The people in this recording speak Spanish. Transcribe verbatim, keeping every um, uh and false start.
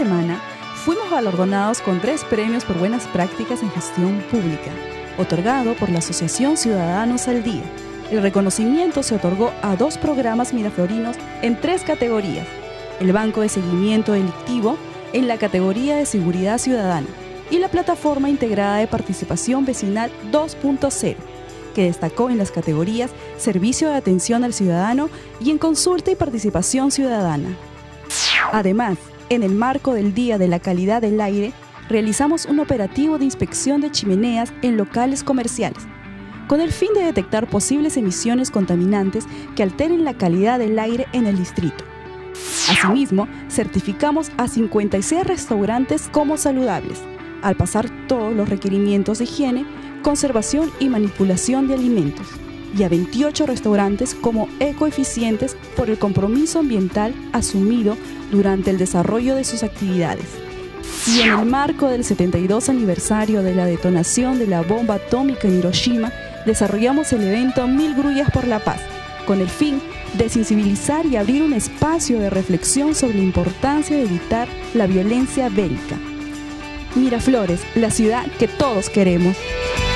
semana fuimos galardonados con tres premios por buenas prácticas en gestión pública, otorgado por la Asociación Ciudadanos al Día. El reconocimiento se otorgó a dos programas miraflorinos en tres categorías: el Banco de Seguimiento Delictivo en la categoría de Seguridad Ciudadana y la Plataforma Integrada de Participación Vecinal dos punto cero, que destacó en las categorías Servicio de Atención al Ciudadano y en Consulta y Participación Ciudadana. Además, en el marco del Día de la Calidad del Aire, realizamos un operativo de inspección de chimeneas en locales comerciales, con el fin de detectar posibles emisiones contaminantes que alteren la calidad del aire en el distrito. Asimismo, certificamos a cincuenta y seis restaurantes como saludables, al pasar todos los requerimientos de higiene, conservación y manipulación de alimentos, y a veintiocho restaurantes como ecoeficientes por el compromiso ambiental asumido durante el desarrollo de sus actividades. Y en el marco del setenta y dos aniversario de la detonación de la bomba atómica en Hiroshima, desarrollamos el evento Mil Grullas por la Paz, con el fin de sensibilizar y abrir un espacio de reflexión sobre la importancia de evitar la violencia bélica. Miraflores, la ciudad que todos queremos.